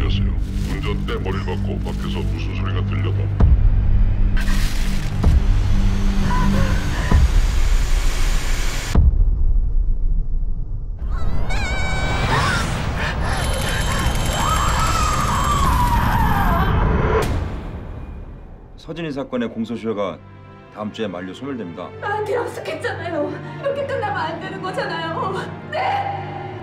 주의하세요. 운전대 머리를 받고 밖에서 무슨 소리가 들려도 서진이 사건의 공소시효가 다음 주에 만료 소멸됩니다. 나한테 약속했잖아요. 이렇게 끝나면 안 되는 거잖아요. 네!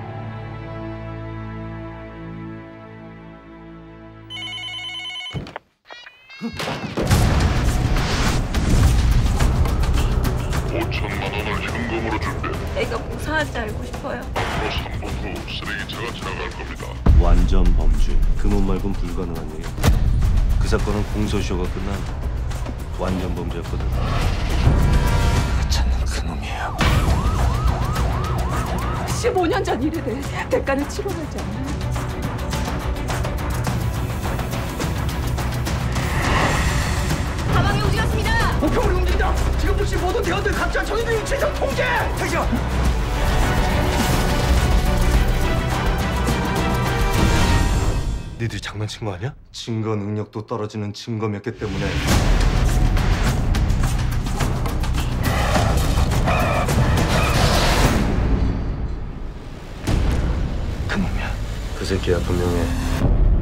$5,000만 현금으로 줄게. 애가 무사한지 알고 싶어요. 앞으로 3분 후 쓰레기차가 지나갈 겁니다. 완전 범죄. 금은 말곤 불가능한 일이야. 그 사건은 공소시효가 끝난 완전 범죄였거든. 찾는 그놈이에요. 15년 전 일을 대가를 치러야지 않나요? 가방이 움직였습니다. 목표물이 움직인다. 지금 즉시 모든 대원들 각자 정의들 위치에서 통제. 택시요. 니들이 장난친 거 아니야? 증거 능력도 떨어지는 증거였기 때문에. 그놈이야. 그 새끼야 분명해.